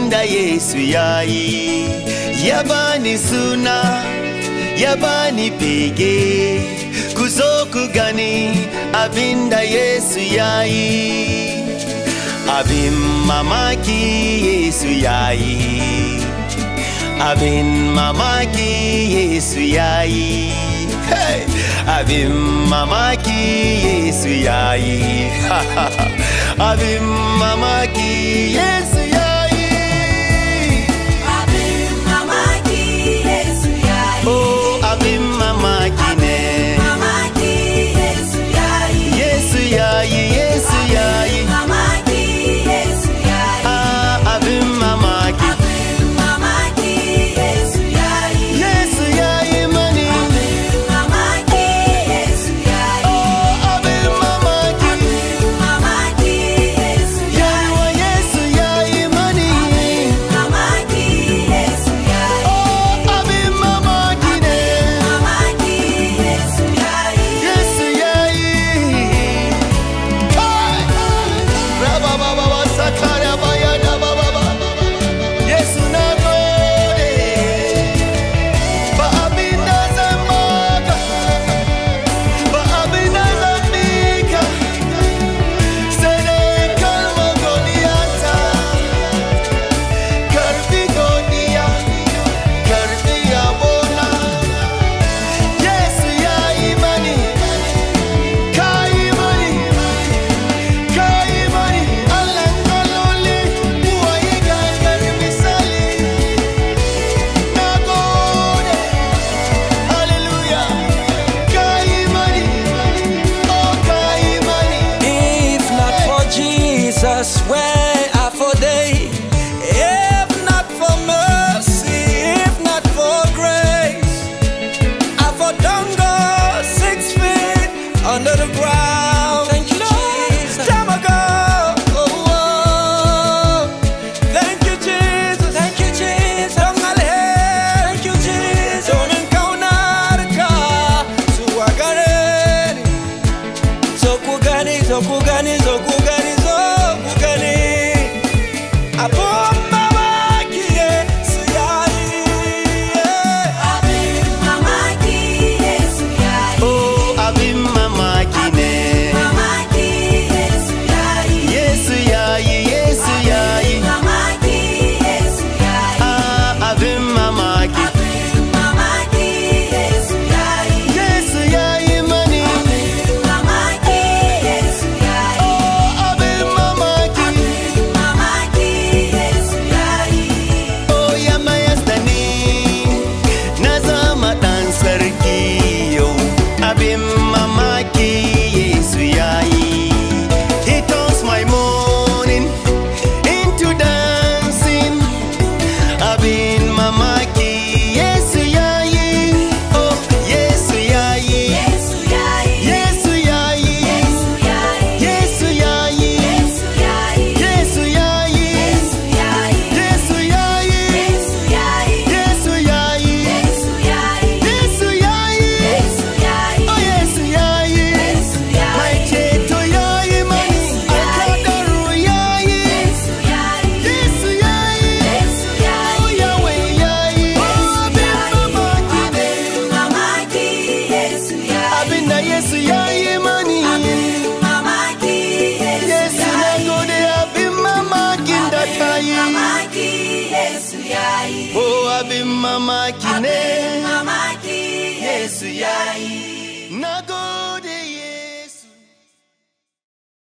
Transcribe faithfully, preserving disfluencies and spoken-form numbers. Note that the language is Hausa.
abinda Yesu yayi, ya bani suna, ya bani bege, ku zo ku gani abinda Yesu yayi. Abin mamaki Yesu yayi, abin mamaki Yesu yayi. Hey! Abin mamaki Yesu yayi. Abin mamaki Yesu yayi. Abin mamaki Yesu yayi. Oh, abin mamaki ne. Mamaki Yesu yayi. Yesu yayi, Yesu yayi. Abin mamaki Yesu yayi. Ah, abin mamaki. Abin mamaki Yesu yayi. Yesu yayi mani. Abin mamaki Yesu yayi. Oh, abin mamaki. Abin mamaki Yesu yayi. Yawa Yesu yayi mani. Mamaki Yesu yayi. Oh, abin mamaki ne. Mamaki Yesu yayi. Yesu yayi. Kai. Raba baba ba sakara ba ya da baba ba. Yesu na gode. Ba abin da zan maka, ba abin da zan mika, sai dai kalmar godiyata. Karbi godiya, karbi yabona. Yesu yayi mani, kayi mani, kayi mani. Allah kaloli, buwaye gangar misali. Na gode, hallelujah. Kayi mani, oh kayi mani. If not for Jesus, where I for day? If not for mercy, if not for grace, I for don't go six feet under the ground. Thank you, Jesus. Time ago. Oh, oh. Thank you, Jesus. Thank you, Jesus. Don't I Thank you, Jesus. Don't encounter the car. So I got it. Zokugani, zokugani, zokugani, zokugani. Abomba wakie siyayi. Abin mamaki Yesu yayi. Oh, abin mamaki ne. Mamaki Yesu yayi. Yesu yayi, Yesu yayi. Mamaki Yesu yayi. Ah, abin mamaki. Abin mamaki Yesu yayi. Yesu yayi mani. Mamaki Yesu yayi. Oh, abin mamaki. Mamaki Yesu yayi. Oh, ya mayar da ni na zama ɗan sarki yau. Abin mamaki Yesu yayi. He turns my morning into dancing. Abin mamaki Yesu yayi. Oh, Yesu yayi. Yesu yayi. Yesu yayi. Yesu yayi. Yesu yayi. Yesu yayi. Yesu yayi. Yesu yayi. Yesu yayi. Yesu yayi. Yesu yayi. Yesu yayi. Yesu yayi. Yesu yayi. Oh, Yesu yayi. Yesu yayi. Mai ceto yayi mani. Yesu yayi. Alkadaru yayi. Yesu yayi. Yesu yayi. Yesu yayi. Oh, Yahweh yayi. Oh, abin mamaki ne. Mamaki Yesu yayi. Abinda Yesu yayi mani. Mamaki Yesu Yesu na yayi. gode abin mamakin da ka yi. Mamaki Yesu yayi. Oh, abin mamaki ne. Mamaki Yesu yayi.